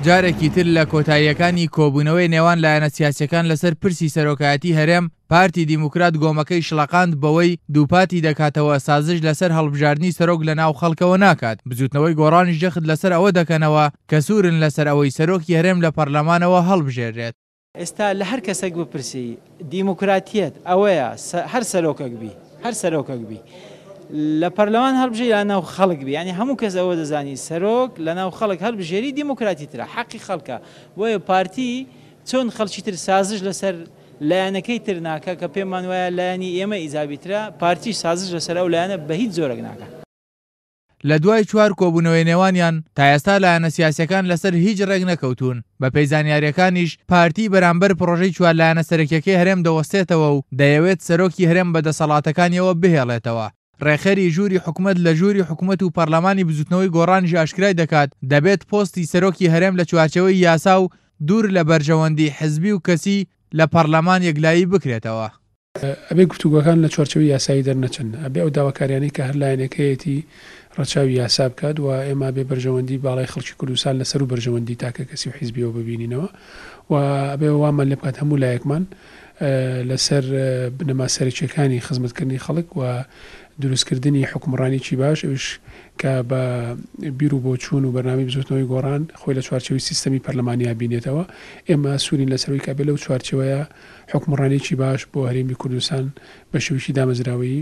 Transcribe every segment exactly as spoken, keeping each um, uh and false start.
جارێکی تر لە کۆتاییەکانی کۆبوونەوەی نێوان لایەنە سیاسیەکان لەسەر پرسی سەرۆکایەتی هەرێم پارتی دیموکرات گۆمەکەی شڵەقاند بەوەی دووپاتی دەکاتەوە سازش لەسەر هەڵبژاردننی سەرۆک لە ناو خەڵکەوە ناکات. بجووتنەوەی گۆڕانیش جەخت لەسەر ئەوە دەکەنەوە کە سوورن لەسەر ئەوەی سەرۆکی هەرێم لە پەرلەمانەوە هەڵبژێرێت. ئێستا لە هەر کەسێک بپرسی دیموکراتیەت ئەوەیە هەر سەرۆکەک بی هەر سەرۆکەک بی لە پەرلەمان هەڵبژێری لە ناو خەڵک بی، ینی هەموو کەس ئەوە دەزانی سەرۆک لە ناو خەڵک هەڵبژێری دیموکراتی ترە، حەقی خەڵکە. وایە پارتی چۆن خەڵکی تر سازش لەسەر لایەنەکەی تر ناکە کە پێمان وایە لایەنی ئێمە ئیزابیترە، پارتیش سازش لەسەر ئەو لایەنە بە هیچ زۆرێک ناکە. لە دوای چوار کۆبوونەوەی نێوانیان تا ئێستا لایەنە سیاسیەکان لەسەر هیچ ڕێک نەکەوتون. بە پێی زانیاریەکانیش پارتی بەرامبەر پرۆژەی چوار لایەنە سەرەکیەکەی هەرێم دەوەستێتەوە و دەیەوێت سەرۆکی هەرێم بە دەسەڵاتەکانیەوە بهێڵێتەوە. ڕێخەری ژووری حکوومەت لە ژووری حکوومەت و پەرلەمانی بزوتنەوەی گۆڕانیش ئاشکرای دەکات دەبێت پۆستی سەرۆکی هەرێم لە چوارچەوەی یاسا و دوور لە بەرژەوەندی حزبی و کەسی لە پەرلەمان یەکلایی بکرێتەوە. ئەبێ گفتوگۆکان لە چوارچەوەی یاسایی دەرنەچن، ئەبێ ئەو داواکاریانەی کە هەر لایەنەکەیەتی ڕەچاوی یاسا بکات و ئێمە بێ بەرژەوەندی باڵای خەڵکی کوردستان لەسەر و بەرژەوەندی تاکە کەسی و حیزبیەوە ببینینەوە و ئەبێ وامان لێ بکات هەموو لایەکمان لەسەر بنەما سەرچیەکانی خزمەتکردنی خەڵک و دروستکردنی حکومڕانیی باش ئەوش کە بە بیر و بۆچوون و بەرنامی بزوتنەوەی گۆڕان خۆی لە چوارچەوەی سیستەمی پەرلەمانیا بینێتەوە. ئێمە سوورین لەسەرەوەی کە بێ لەو چوارچەوەیە حکومڕانیی باش بۆ هەرێمی کوردستان بە شێوەیەکی دامەزراوەیی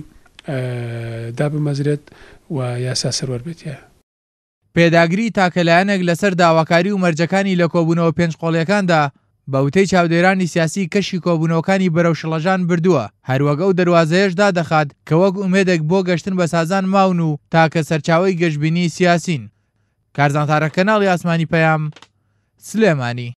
دابمەزرێت و یاسا سەروەر بێتە. پێداگری تاکەلایەنێک لەسەر داواکاری و مەرجەکانی لە کۆبوونەوە پێنج قۆڵیەکاندا بەوتەی چاودێرانی سیاسی کەشی کۆبوونەوەکانی بەرەو شڵەژان بردووە. هەروەگە ئەو دەواازەیەشدا دەخات کە وەک ئومێدێک بۆ گەشتن بە سازان ماون و تاکە سەرچاوی گەشتبینی سیاسین. کارزانتارە کەناڵی ئاسمانی پەیام، سلێمانی.